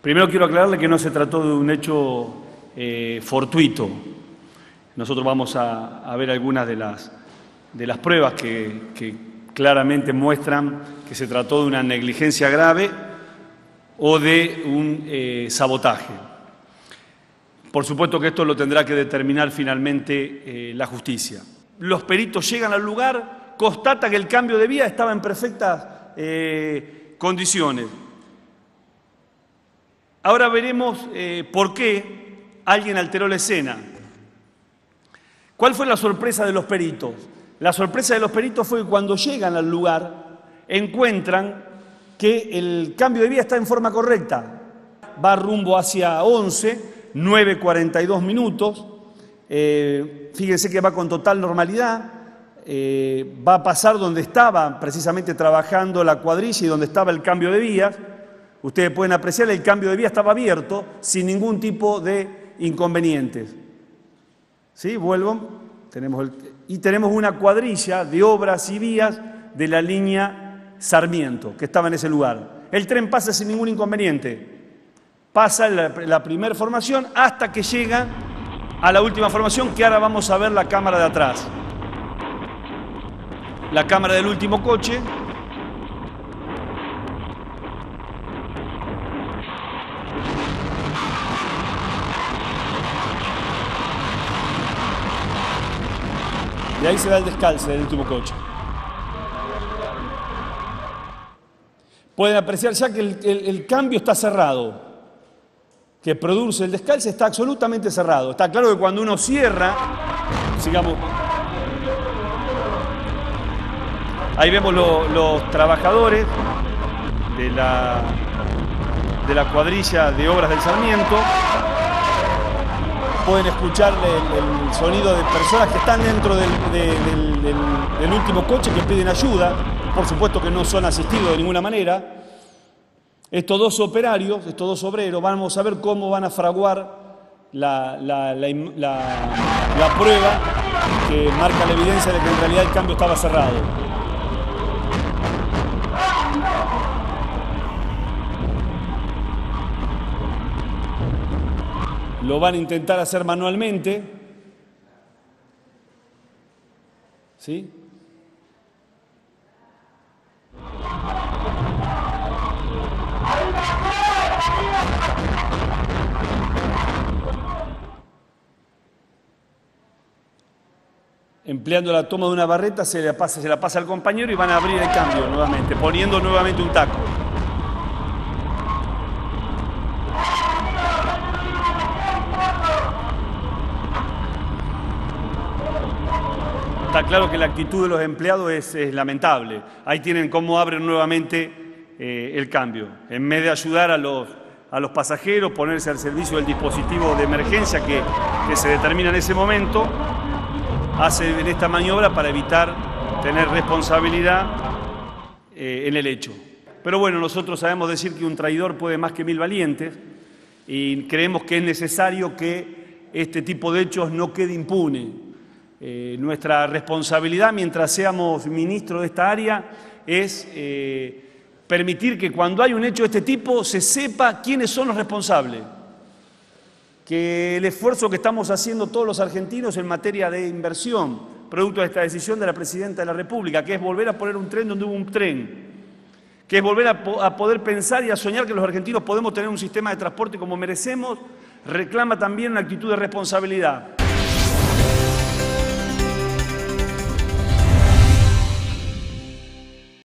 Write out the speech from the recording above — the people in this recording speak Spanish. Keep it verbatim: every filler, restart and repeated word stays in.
Primero quiero aclararle que no se trató de un hecho eh, fortuito. Nosotros vamos a, a ver algunas de las, de las pruebas que, que claramente muestran que se trató de una negligencia grave o de un eh, sabotaje. Por supuesto que esto lo tendrá que determinar finalmente eh, la justicia. Los peritos llegan al lugar, constatan que el cambio de vía estaba en perfectas eh, condiciones. Ahora veremos eh, por qué alguien alteró la escena. ¿Cuál fue la sorpresa de los peritos? La sorpresa de los peritos fue que cuando llegan al lugar encuentran que el cambio de vía está en forma correcta. Va rumbo hacia once, nueve cuarenta y dos minutos. Eh, fíjense que va con total normalidad. Eh, va a pasar donde estaba precisamente trabajando la cuadrilla y donde estaba el cambio de vías. Ustedes pueden apreciar, el cambio de vía estaba abierto sin ningún tipo de inconvenientes. ¿Sí? Vuelvo. Tenemos el, y tenemos una cuadrilla de obras y vías de la línea Sarmiento, que estaba en ese lugar. El tren pasa sin ningún inconveniente. Pasa la, la primera formación hasta que llega a la última formación, que ahora vamos a ver la cámara de atrás. La cámara del último coche. Y ahí se da el descalce del último coche. Pueden apreciar ya que el, el, el cambio está cerrado, que produce el descalce está absolutamente cerrado. Está claro que cuando uno cierra, sigamos, ahí vemos lo, los trabajadores de la, de la cuadrilla de obras del Sarmiento. Pueden escuchar el, el sonido de personas que están dentro del, de, del, del, del último coche que piden ayuda. Por supuesto que no son asistidos de ninguna manera. Estos dos operarios, estos dos obreros, vamos a ver cómo van a fraguar la, la, la, la, la prueba que marca la evidencia de que en realidad el cambio estaba cerrado. Lo van a intentar hacer manualmente. ¿Sí? Empleando la toma de una barreta, se la pasa, se la pasa al compañero y van a abrir el cambio nuevamente, poniendo nuevamente un taco. Está claro que la actitud de los empleados es, es lamentable. Ahí tienen cómo abren nuevamente eh, el cambio. En vez de ayudar a los, a los pasajeros, ponerse al servicio del dispositivo de emergencia que, que se determina en ese momento, hacen esta maniobra para evitar tener responsabilidad eh, en el hecho. Pero bueno, nosotros sabemos decir que un traidor puede más que mil valientes y creemos que es necesario que este tipo de hechos no quede impune. Eh, nuestra responsabilidad mientras seamos ministros de esta área es eh, permitir que cuando hay un hecho de este tipo se sepa quiénes son los responsables. Que el esfuerzo que estamos haciendo todos los argentinos en materia de inversión, producto de esta decisión de la Presidenta de la República, que es volver a poner un tren donde hubo un tren, que es volver a, po a poder pensar y a soñar que los argentinos podemos tener un sistema de transporte como merecemos, reclama también una actitud de responsabilidad.